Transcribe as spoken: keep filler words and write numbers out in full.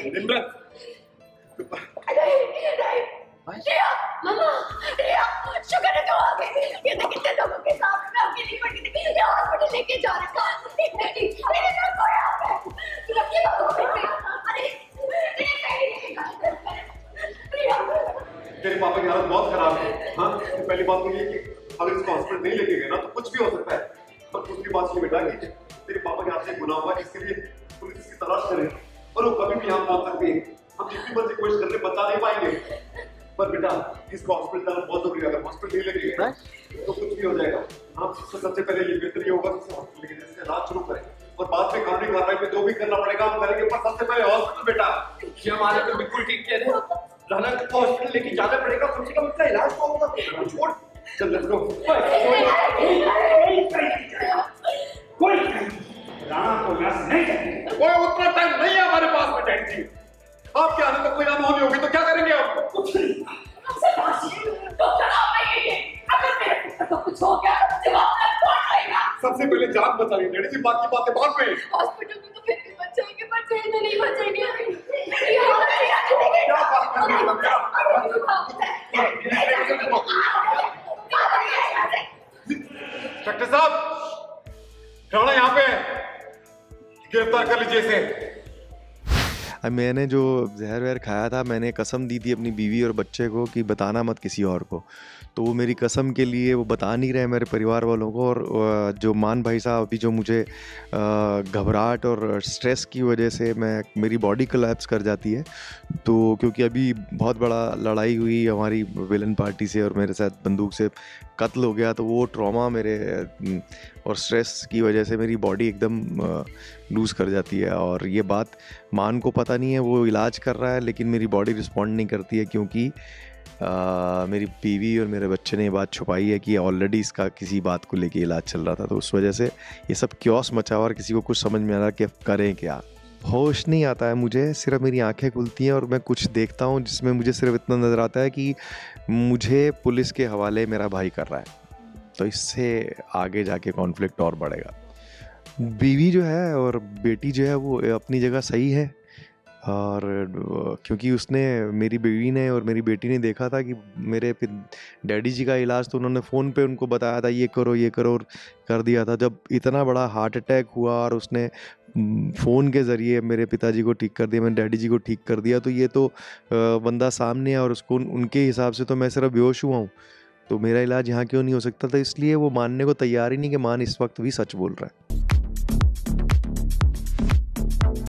निम्रत रिया, मम्मा, रिया, शुक्र है तुम आ गई। ये देख कितने लोगों के सामने मैं अकेली पड़ी थी। ये हॉस्पिटल लेके जा रहा था। इतने की, अरे मेरा कोई आ गया। रखिए बाबू को पे। अरे, रिया कहीं नहीं गई। रिया, तेरे पापा की हालत बहुत खराब है। हाँ, तो पहली बात तो ये कि अगर इसको हॉस्पिटल नहीं लेके गए ना तो कुछ भी हो सकता है। और दूसरी बात ये बेटा कि तेरे पापा के हाथ से गुनाह हुआ, इसके लिए पुलिस इसकी तलाश करे और वो कभी भी यहाँ पहुंच सकती है। हम जितनी मर्जी कोशिश कर ले बचा नहीं पाएंगे। पर बेटा इसको हॉस्पिटल जाना बहुत जरूरी है। अगर हॉस्पिटल नहीं लेके गए तो कुछ भी हो जाएगा। हाँ, तो सबसे पहले ये बेहतर ये होगा कि इसे हॉस्पिटल लेके जाए, इसका इलाज शुरू करें और बाद में कानूनी कार्रवाई पे जो भी करना पड़ेगा हम करेंगे। पर सबसे पहले हॉस्पिटल बेटा। ये हमारे तो बिल्कुल ठीक कह रहे हो। राना को हॉस्पिटल लेके जाना पड़ेगा, कम से कम इसका इलाज तो होगा। छोड़, चल लेट्स गो। कोई राना को यहाँ से नहीं जाएंगे। कोई उतना टाइम नहीं है हमारे पास में डैडी जी। आपके आने तक कोई अनहोनी होगी तो क्या करेंगे आप? कुछ नहीं। डॉक्टर आप नहीं है। अगर मेरे पुत्र को कुछ हो गया तो जवाबदार कौन रहेगा? सबसे पहले जान बचाइए डैडी जी, बाकी बातें बाद में। हॉस्पिटल में तो फिर भी बचाएंगे, पर जेल में नहीं बचाएंगे। क्या बात कर रही हो बेटा? डॉक्टर साहब, राणा यहाँ पे, गिरफ्तार कर लीजिए इसे। मैंने जो जहर वहर खाया था, मैंने कसम दी थी अपनी बीवी और बच्चे को कि बताना मत किसी और को। तो वो मेरी कसम के लिए वो बता नहीं रहे मेरे परिवार वालों को। और जो मान भाई साहब अभी जो मुझे घबराहट और स्ट्रेस की वजह से मैं मेरी बॉडी कोलैप्स कर जाती है। तो क्योंकि अभी बहुत बड़ा लड़ाई हुई हमारी विलन पार्टी से और मेरे साथ बंदूक से कत्ल हो गया, तो वो ट्रॉमा मेरे और स्ट्रेस की वजह से मेरी बॉडी एकदम लूज़ कर जाती है। और ये बात मान को पता नहीं है, वो इलाज कर रहा है लेकिन मेरी बॉडी रिस्पॉन्ड नहीं करती है क्योंकि आ, मेरी बीवी और मेरे बच्चे ने ये बात छुपाई है कि ऑलरेडी इसका किसी बात को लेके इलाज चल रहा था। तो उस वजह से ये सब क्योस मचा हुआ और किसी को कुछ समझ में आ रहा कि करें क्या। होश नहीं आता है मुझे, सिर्फ मेरी आंखें खुलती हैं और मैं कुछ देखता हूँ जिसमें मुझे सिर्फ इतना नज़र आता है कि मुझे पुलिस के हवाले मेरा भाई कर रहा है। तो इससे आगे जाके कॉन्फ्लिक्ट और बढ़ेगा। बीवी जो है और बेटी जो है वो अपनी जगह सही है। और क्योंकि उसने मेरी बीवी ने और मेरी बेटी ने देखा था कि मेरे डैडी जी का इलाज तो उन्होंने फ़ोन पे उनको बताया था ये करो ये करो और कर दिया था। जब इतना बड़ा हार्ट अटैक हुआ और उसने फ़ोन के ज़रिए मेरे पिताजी को ठीक कर दिया, मैंने डैडी जी को ठीक कर दिया, तो ये तो बंदा सामने है और उसको उनके हिसाब से तो मैं सिर्फ बेहोश हुआ हूँ। तो मेरा इलाज यहाँ क्यों नहीं हो सकता था? इसलिए वो मानने को तैयार ही नहीं कि मान इस वक्त भी सच बोल रहा है।